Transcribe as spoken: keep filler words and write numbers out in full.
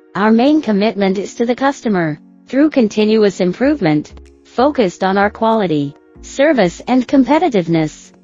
Our main commitment is to the customer, through continuous improvement, focused on our quality, service and competitiveness.